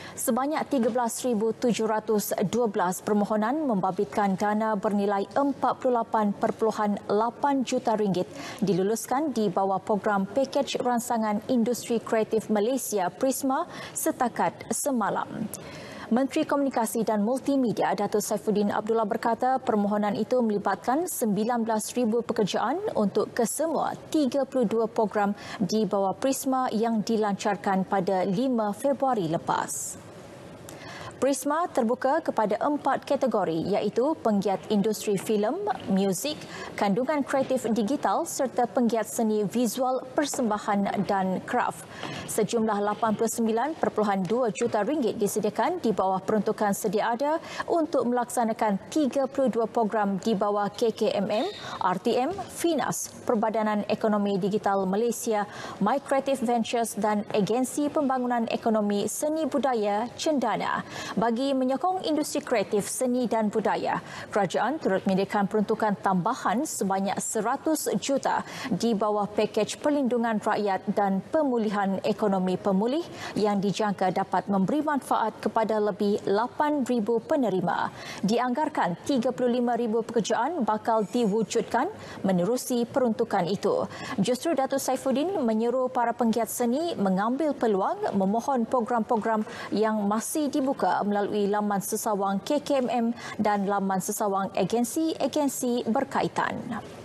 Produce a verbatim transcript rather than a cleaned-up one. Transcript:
Sebanyak tiga belas ribu tujuh ratus dua belas permohonan membabitkan dana bernilai empat puluh lapan perpuluhan lapan juta ringgit diluluskan di bawah program Pakej Ransangan Industri Kreatif Malaysia Prisma setakat semalam. Menteri Komunikasi dan Multimedia Datuk Saifuddin Abdullah berkata permohonan itu melibatkan sembilan belas ribu pekerjaan untuk kesemua tiga puluh dua program di bawah Prisma yang dilancarkan pada lima Februari lepas. Prisma terbuka kepada empat kategori iaitu penggiat industri filem, muzik, kandungan kreatif digital serta penggiat seni visual, persembahan dan kraf. Sejumlah lapan puluh sembilan perpuluhan dua juta ringgit disediakan di bawah peruntukan sedia ada untuk melaksanakan tiga puluh dua program di bawah K K M M, R T M, Finas, Perbadanan Ekonomi Digital Malaysia, My Creative Ventures dan Agensi Pembangunan Ekonomi Seni Budaya Cendana. Bagi menyokong industri kreatif seni dan budaya, kerajaan turut menyediakan peruntukan tambahan sebanyak seratus juta di bawah pakej perlindungan rakyat dan pemulihan ekonomi pemulih yang dijangka dapat memberi manfaat kepada lebih lapan ribu penerima. Dianggarkan tiga puluh lima ribu pekerjaan bakal diwujudkan menerusi peruntukan itu. Justru Datuk Saifuddin menyeru para penggiat seni mengambil peluang memohon program-program yang masih dibuka melalui laman sesawang K K M M dan laman sesawang agensi-agensi berkaitan.